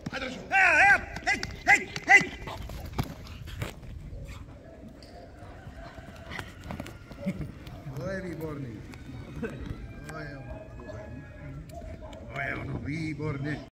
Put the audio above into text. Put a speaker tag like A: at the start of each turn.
A: Adržu.
B: Hej, hej, hej.
A: To je výborný. To je ono výborný.